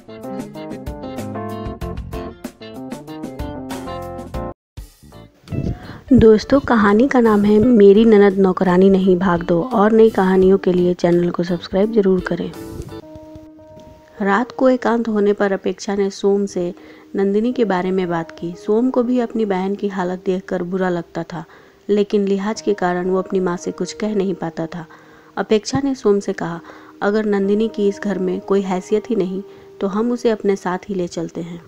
दोस्तों, कहानी का नाम है मेरी ननद नौकरानी नहीं भाग दो। और नई कहानियों के लिए चैनल को सब्सक्राइब जरूर करें। रात को एकांत होने पर अपेक्षा ने सोम से नंदिनी के बारे में बात की। सोम को भी अपनी बहन की हालत देखकर बुरा लगता था, लेकिन लिहाज के कारण वो अपनी माँ से कुछ कह नहीं पाता था। अपेक्षा ने सोम से कहा, अगर नंदिनी की इस घर में कोई हैसियत ही नहीं तो हम उसे अपने साथ ही ले चलते हैं।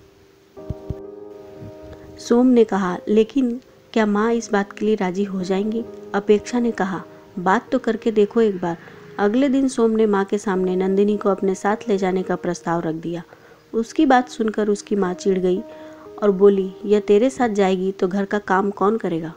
सोम ने कहा, लेकिन क्या माँ इस बात के लिए राजी हो जाएंगी? अपेक्षा ने कहा, बात तो करके देखो एक बार। अगले दिन सोम ने माँ के सामने नंदिनी को अपने साथ ले जाने का प्रस्ताव रख दिया। उसकी बात सुनकर उसकी माँ चिढ़ गई और बोली, यह तेरे साथ जाएगी तो घर का काम कौन करेगा?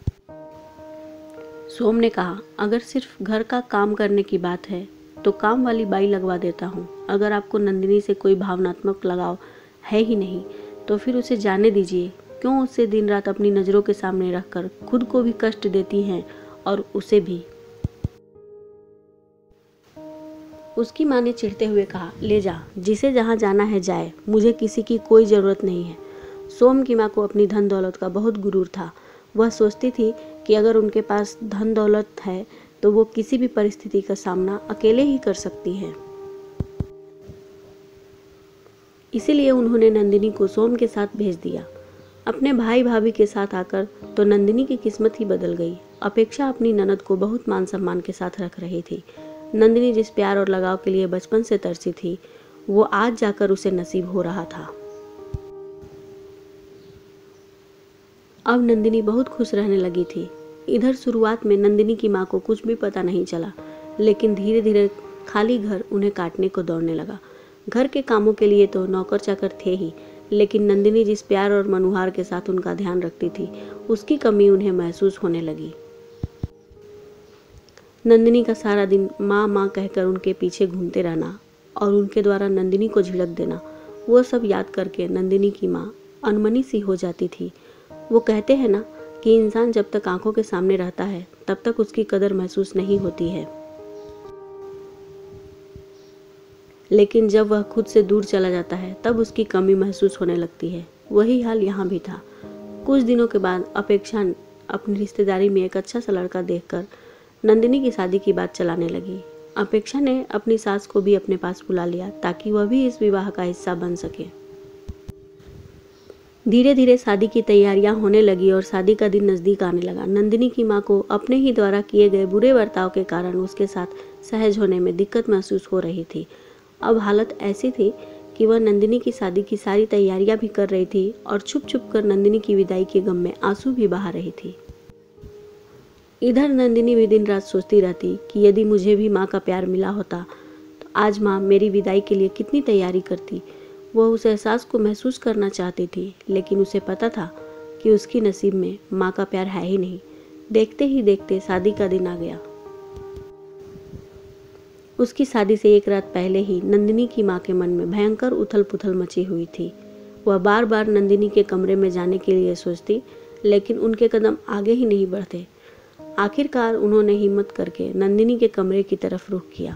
सोम ने कहा, अगर सिर्फ घर का काम करने की बात है तो काम वाली बाई लगवा देता हूँ। अगर आपको नंदिनी से कोई भावनात्मक लगाव है ही नहीं तो फिर उसे जाने दीजिए। क्यों उसे दिन रात अपनी नज़रों के सामने रखकर खुद को भी कष्ट देती हैं और उसे भी? उसकी माँ ने चिढ़ते हुए कहा, ले जा, जिसे जहाँ जाना है जाए, मुझे किसी की कोई ज़रूरत नहीं है। सोम की माँ को अपनी धन दौलत का बहुत गुरूर था। वह सोचती थी कि अगर उनके पास धन दौलत है तो वो किसी भी परिस्थिति का सामना अकेले ही कर सकती है। इसीलिए उन्होंने नंदिनी को सोम के साथ भेज दिया। अपने भाई भाभी के साथ आकर तो नंदिनी की किस्मत ही बदल गई। अपेक्षा अपनी ननद को बहुत मान सम्मान के साथ रख रही थी। नंदिनी जिस प्यार और लगाव के लिए बचपन से तरसी थी, वो आज जाकर उसे नसीब हो रहा था। अब नंदिनी बहुत खुश रहने लगी थी। इधर शुरुआत में नंदिनी की माँ को कुछ भी पता नहीं चला, लेकिन धीरे धीरे खाली घर उन्हें काटने को दौड़ने लगा। घर के कामों के लिए तो नौकर चाकर थे ही, लेकिन नंदिनी जिस प्यार और मनुहार के साथ उनका ध्यान रखती थी, उसकी कमी उन्हें महसूस होने लगी। नंदिनी का सारा दिन माँ माँ कहकर उनके पीछे घूमते रहना और उनके द्वारा नंदिनी को झिड़क देना, वो सब याद करके नंदिनी की माँ अनमनी सी हो जाती थी। वो कहते हैं ना कि इंसान जब तक आंखों के सामने रहता है तब तक उसकी कदर महसूस नहीं होती है, लेकिन जब वह खुद से दूर चला जाता है तब उसकी कमी महसूस होने लगती है। वही हाल यहाँ भी था। कुछ दिनों के बाद अपेक्षा अपनी रिश्तेदारी में एक अच्छा सा लड़का देखकर नंदिनी की शादी की बात चलाने लगी। अपेक्षा ने अपनी सास को भी अपने पास बुला लिया ताकि वह भी इस विवाह का हिस्सा बन सके। धीरे धीरे शादी की तैयारियां होने लगी और शादी का दिन नज़दीक आने लगा। नंदिनी की माँ को अपने ही द्वारा किए गए बुरे बर्ताव के कारण उसके साथ सहज होने में दिक्कत महसूस हो रही थी। अब हालत ऐसी थी कि वह नंदिनी की शादी की सारी तैयारियां भी कर रही थी और छुप छुप कर नंदिनी की विदाई के गम में आंसू भी बहा रही थी। इधर नंदिनी भी दिन रात सोचती रहती कि यदि मुझे भी माँ का प्यार मिला होता तो आज माँ मेरी विदाई के लिए कितनी तैयारी करती। वह उस एहसास को महसूस करना चाहती थी, लेकिन उसे पता था कि उसकी नसीब में माँ का प्यार है ही नहीं। देखते ही देखते शादी का दिन आ गया। उसकी शादी से एक रात पहले ही नंदिनी की माँ के मन में भयंकर उथल पुथल मची हुई थी। वह बार बार नंदिनी के कमरे में जाने के लिए सोचती, लेकिन उनके कदम आगे ही नहीं बढ़ते। आखिरकार उन्होंने हिम्मत करके नंदिनी के कमरे की तरफ रुख किया।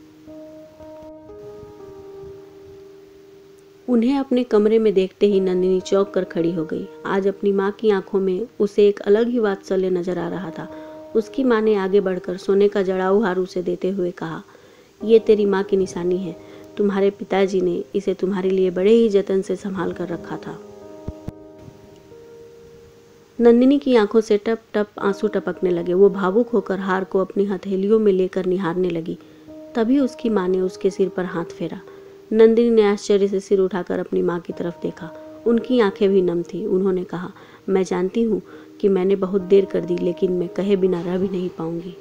उन्हें अपने कमरे में देखते ही नंदिनी चौंक कर खड़ी हो गई। आज अपनी माँ की आंखों में उसे एक अलग ही वात्सल्य नजर आ रहा था। उसकी माँ ने आगे बढ़कर सोने का जड़ाऊ हार उसे देते हुए कहा, ये तेरी माँ की निशानी है। तुम्हारे पिताजी ने इसे तुम्हारे लिए बड़े ही जतन से संभाल कर रखा था। नंदिनी की आंखों से टप टप आंसू टपकने लगे। वो भावुक होकर हार को अपनी हथेलियों में लेकर निहारने लगी। तभी उसकी माँ ने उसके सिर पर हाथ फेरा। नंदिनी ने आश्चर्य से सिर उठाकर अपनी माँ की तरफ देखा। उनकी आंखें भी नम थी। उन्होंने कहा, मैं जानती हूँ कि मैंने बहुत देर कर दी, लेकिन मैं कहे बिना रह भी नहीं पाऊंगी।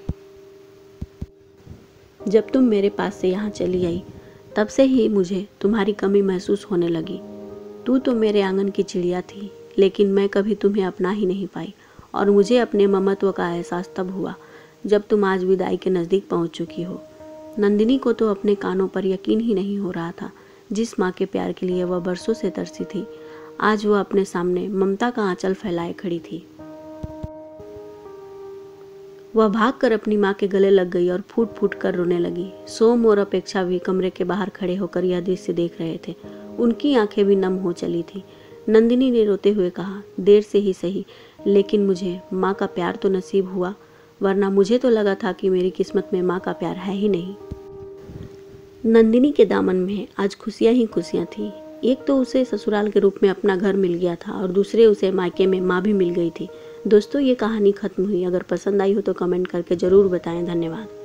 जब तुम मेरे पास से यहाँ चली आई तब से ही मुझे तुम्हारी कमी महसूस होने लगी। तू तो मेरे आंगन की चिड़िया थी, लेकिन मैं कभी तुम्हें अपना ही नहीं पाई और मुझे अपने ममत्व का एहसास तब हुआ जब तुम आज विदाई के नज़दीक पहुँच चुकी हो। नंदिनी को तो अपने कानों पर यकीन ही नहीं हो रहा था। जिस माँ के प्यार के लिए वह बरसों से तरसी थी, आज वह अपने सामने ममता का आंचल फैलाए खड़ी थी। वह भागकर अपनी माँ के गले लग गई और फूट फूट कर रोने लगी। सोम और अपेक्षा भी कमरे के बाहर खड़े होकर यह दृश्य देख रहे थे। उनकी आंखें भी नम हो चली थी। नंदिनी ने रोते हुए कहा, देर से ही सही, लेकिन मुझे माँ का प्यार तो नसीब हुआ, वरना मुझे तो लगा था कि मेरी किस्मत में माँ का प्यार है ही नहीं। नंदिनी के दामन में आज खुशियाँ ही खुशियाँ थी। एक तो उसे ससुराल के रूप में अपना घर मिल गया था और दूसरे उसे मायके में माँ भी मिल गई थी। दोस्तों, ये कहानी खत्म हुई। अगर पसंद आई हो तो कमेंट करके ज़रूर बताएं। धन्यवाद।